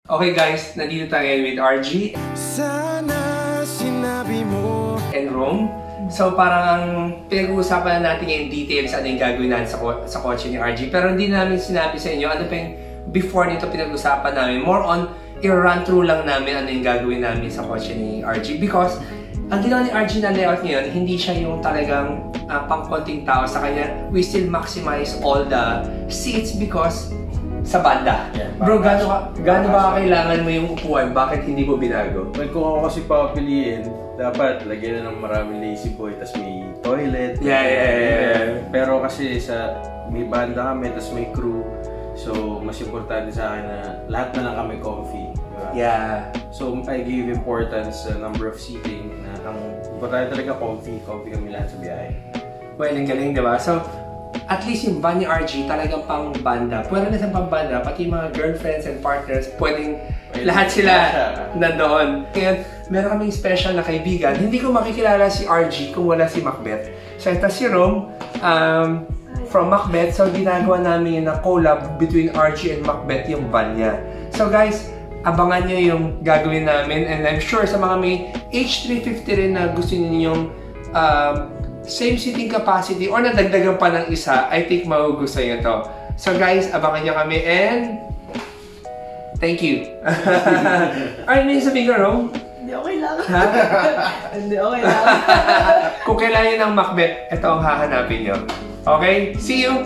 Okay guys, nandito tayo with Argee Sana sinabi mo and Rome. So parang pinag-uusapan na natin yung details ano yung gagawin natin sa kotse ni Argee. Pero hindi namin sinabi sa inyo ano pa yung before nito pinag-usapan namin. More on, i-run through lang namin ano yung gagawin namin sa kotse ni Argee. Because ang ginawa ni Argee na layout ngayon, hindi siya yung talagang pang-konting tao sa kanya. We still maximize all the seats because sa banda. Yeah, bro, gaano ba kailangan mo yung upuan? Bakit hindi mo binago? Well, kung ako kasi papiliin, dapat lagyan na ng maraming lazy boy, tas may toilet. Yeah. Pero kasi may banda kami, tas may crew. So, mas importante sa akin na lahat na lang kami comfy. Diba? Yeah. So, I give importance sa number of seating. Ang importante talaga comfy kami lahat sa biyahe. Well, ang galing, diba? So, at least yung van ni Argee talagang pang banda. Pwede na sa pang banda, pati yung mga girlfriends and partners, pwedeng lahat sila nandoon. Ngayon, meron kaming special na kaibigan. Hindi ko makikilala si Argee kung wala si Macbeth. So, ito si Rome from Macbeth. So, ginagawa namin yung collab between Argee and Macbeth yung van niya. So, guys, abangan nyo yung gagawin namin. And I'm sure sa mga may H350 rin na gusto ninyong same seating capacity or nadagdagan pa ng isa, I think magugustuhan nyo to. So guys, abangan nyo kami and thank you. Ay, may sabihin ka, Rom? Hindi, okay lang. Ha? Hindi, okay lang. Kung kailangan nyo ng Macbeth, ito ang hahanapin nyo. Okay? See you!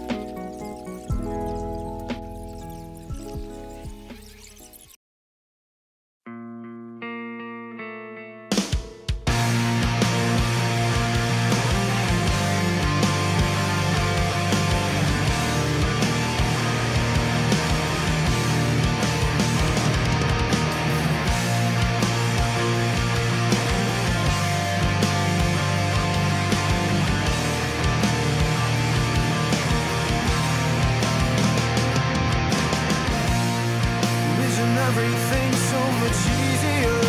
everything so much easier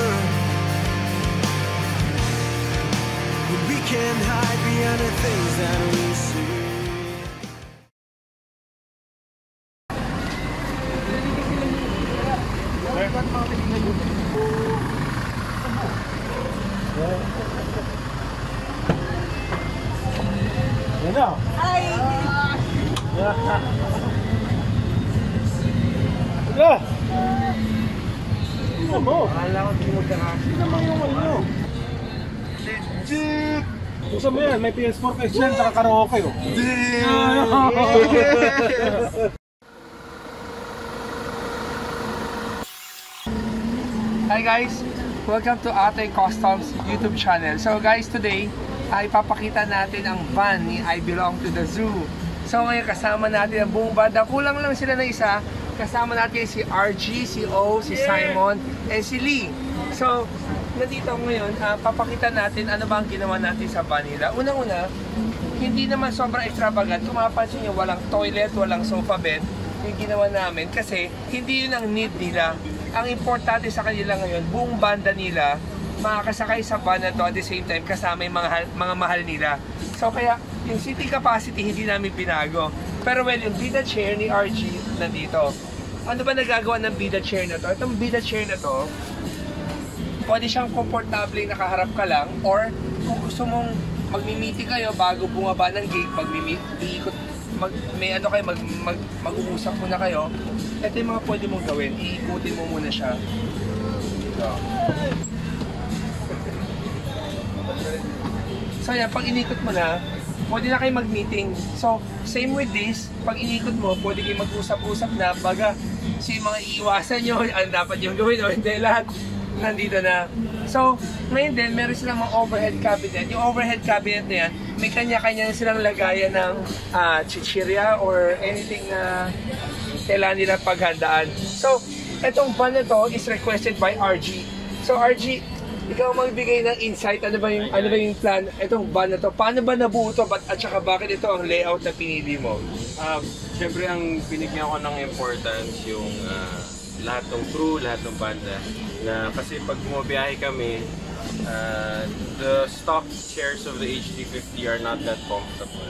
when we can't hide behind the things that we see. Hi! Ano? Akala ko hindi mo magkakasya. Hindi naman yung ano. Legit! Gusto mo yan, may PS4 ka dyan, saka karaoke oh. Hi guys! Welcome to Atoycustoms YouTube channel. So guys, today ay ipapakita natin ang van ni I Belong to the Zoo. So ngayon kasama natin ang buong banda. Kulang lang sila na isa. Kasama natin si Argee, si O, si Simon, and si Lee. So, nandito ngayon, papakita natin ano ba ang ginawa natin sa van nila. Unang-una, hindi naman sobrang extravagant. Kung mapapansin nyo, walang toilet, walang sofa bed yung ginawa namin kasi hindi yun ang need nila. Ang importante sa kanila ngayon, buong banda nila, makakasakay sa van na to at the same time kasama yung mga mahal nila. So kaya, yung seating capacity hindi namin binago. Pero well, yung bida chair ni Argee nandito. Ano ba nagagawa ng bida chair na to? Itong bida chair na to, pwede siyang komportable nakaharap ka lang or kung gusto mong magmi-meeting kayo bago bumaba ng gate, mag-uusap muna kayo, ito yung mga pwede mong gawin. Iikutin mo muna siya. So yan, pag inikot mo na, pwede na kayo mag-meeting. So, same with this, pag inikot mo, pwede kayo mag-usap-usap na, baga, si mga iiwasan nyo, ano dapat yung gawin o hindi, lahat nandito na. So, ngayon din, meron silang mga overhead cabinet. Yung overhead cabinet na yan, may kanya-kanya silang lagayan ng chichirya or anything na kailangan nila paghandaan. So, etong van na to is requested by Argee. So, Argee, ikaw magbigay ng insight, ano ba yung plan, itong van na to, paano ba nabuo to, at saka bakit ito ang layout na pinili mo? Siyempre ang pinigyan ko ng importance yung lahat ng crew, lahat ng banda. Na kasi pag bumabiyahe kami, the stock chairs of the H350 are not that comfortable.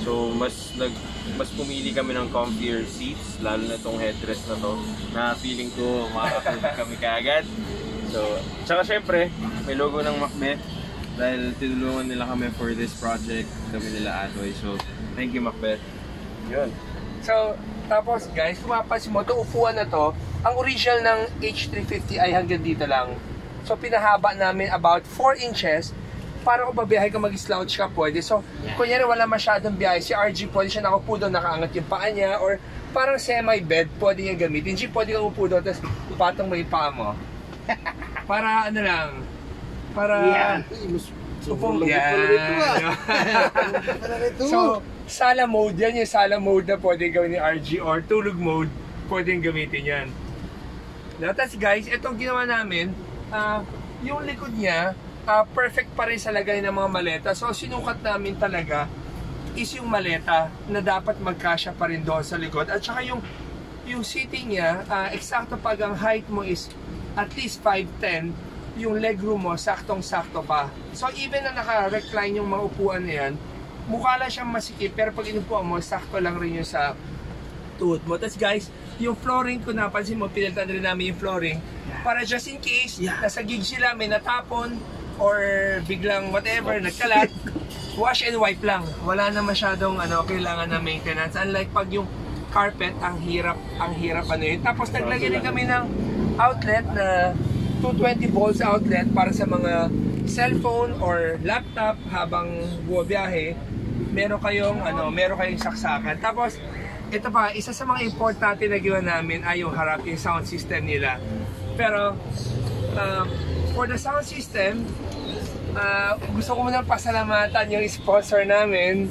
So mas pumili kami ng comfier seats, lalo na tong headrest na to, na feeling ko makakatulog kami kaagad. So, tsaka syempre, may logo ng Macbeth dahil tinulungan nila kami for this project, kami nila Atoy. So, thank you Macbeth. Yun. So, tapos guys, kung mapapansin mo, itong upuan na to, ang original ng H350 ay hanggang dito lang. So, pinahaba namin about 4 inches para kung babiyahe ka mag-slouch ka, pwede. So, kunyari wala masyadong biyahe, si Argee pwede siya nakapudo, nakaangat yung paa niya, or parang semi-bed, pwede niya gamitin. G, pwede kang upudo, tapos patong mo yung paa mo. Para ano lang, para upong yan. So, sala mode yan, yung sala mode na pwede gawin ni Argee, or tulog mode, pwede gamitin yan. Tapos guys, itong ginawa namin, yung likod niya, perfect pa rin sa lagay ng mga maleta. So, sinukat namin talaga is yung maleta na dapat magkasya pa rin doon sa likod. At saka yung seating niya, eksakto pag ang height mo is at least 5'10", yung legroom mo, saktong-sakto pa. So, even na naka-recline yung mga upuan na yan, mukha lang siyang masikip, pero pag inupuan mo, sakto lang rin yung sa tuhod mo. Tapos guys, yung flooring, kung napansin mo, pinalitan rin namin yung flooring para just in case, nasa gig sila, may natapon, or biglang whatever, nagkalat, wash and wipe lang. Wala na masyadong kailangan na maintenance. Unlike pag yung carpet, ang hirap ano yun. Tapos naglagay rin kami ng outlet na 220 volts outlet para sa mga cellphone or laptop habang bumabiyahe. Meron kayong saksakan. Tapos ito pa, isa sa mga importante na ginawa namin ay yung harap, yung sound system nila. Pero for the sound system, gusto ko munang pasalamatan yung sponsor namin,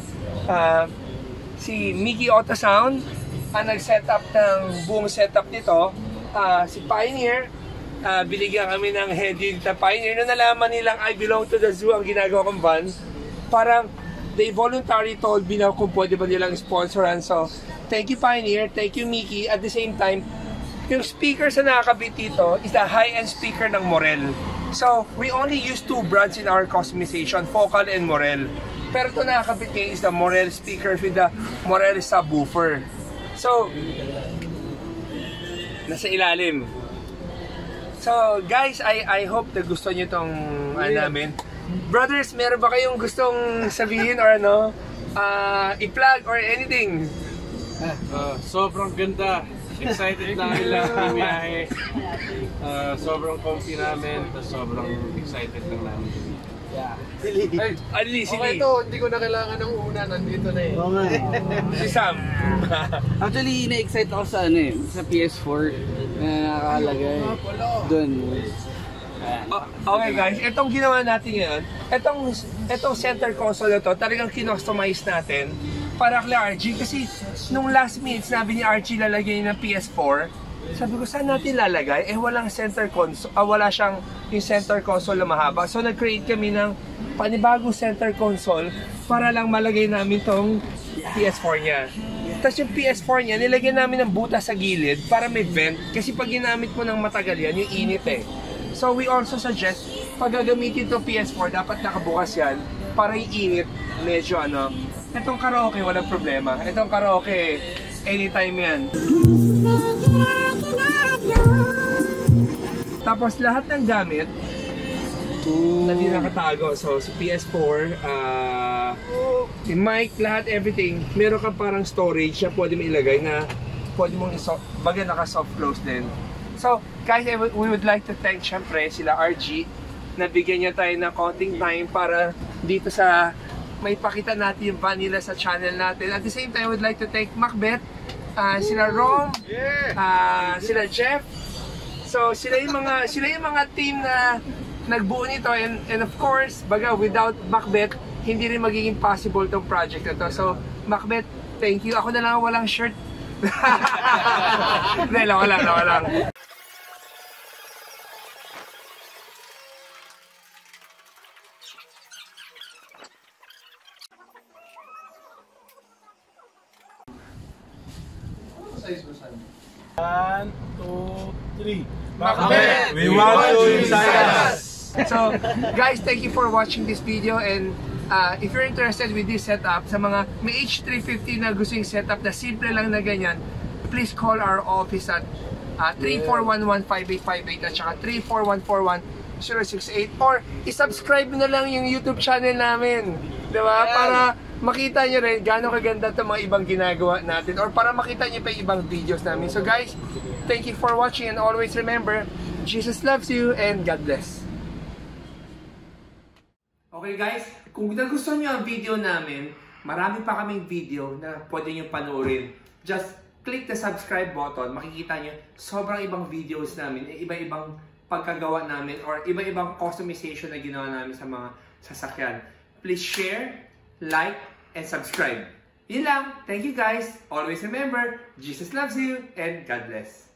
si Mickey Auto Sound, ang nag-setup ng buong setup nito. Si Pioneer, binigyan kami ng heading na Pioneer. Nung nalaman nilang I belong to the zoo ang ginagawa kong van, parang they voluntarily told me na kung pwede ba nilang sponsoran. So, thank you Pioneer, thank you Mickey. At the same time, yung speaker sa nakakabit dito is the high-end speaker ng Morel. So, we only use 2 brands in our customization, Focal and Morel. Pero ito nakakabit ngayon is the Morel speaker with the Morel subwoofer. So, nasa ilalim. So, guys, I hope na gusto nyo itong namin. Brothers, meron ba kayong gustong sabihin or i-plug or anything? Sobrang ganda. Excited namin lang bumiyahe. Sobrang comfy namin, sobrang excited lang namin. Okay to, hindi ko na kailangan ng una, nandito na eh. Oo nga. Si Sam. Actually, na-excite ako sa sa PS4 na nakakalagay doon. Okay guys, itong ginawa natin ngayon, itong center console na to, talagang kinostomize natin para kay Argee. Kasi nung last minute, sinabi ni Argee lalagay ng PS4. Sabi ko, saan natin lalagay? Walang center console, wala siyang yung center console na mahaba. So nag-create kami ng panibagong center console para lang malagay namin tong PS4 niya. Tapos yung PS4 niya, nilagyan namin ng butas sa gilid para may vent. Kasi pag ginamit mo ng matagal yan, yung init eh. So we also suggest, pag gagamitin itong PS4, dapat nakabukas yan para yung init, medyo Itong karaoke, walang problema. Itong karaoke, anytime yan. Tapos lahat ng gamit, na di nakatago. So, si PS4, yung mic, lahat, everything, meron ka parang storage na pwede mo ilagay na pwede mong bagay naka-soft close din. So, guys, we would like to thank, syempre, sila Argee, na bigyan niya tayo ng konting time para dito sa may pakita natin yung van nila sa channel natin. At the same time, I would like to thank Macbeth, sila Rom, sila Jeff. So, sila yung mga team na nagbuo nito, and of course, baga, without Macbeth, hindi rin magiging possible tong project na to. So, Macbeth, thank you. Ako na lang walang shirt. Hindi, lang. One, two, three. Macbeth, we want to inside us. So, guys, thank you for watching this video, and if you're interested with this setup, sa mga may H350 na gusto yung setup na simple lang na ganyan, please call our office at 3411-5858 at saka 34141068 or isubscribe na lang yung YouTube channel namin, diba? Para makita nyo rin gaano kaganda itong mga ibang ginagawa natin or para makita nyo pa yung ibang videos namin. So guys, thank you for watching and always remember, Jesus loves you and God bless. Okay guys, kung nagustuhan nyo ang video namin, marami pa kaming video na pwede nyo panoorin. Just click the subscribe button, makikita nyo sobrang ibang videos namin, iba-ibang pagkagawa namin or iba-ibang customization na ginawa namin sa mga sasakyan. Please share, like, and subscribe. Yun lang. Thank you guys. Always remember, Jesus loves you and God bless.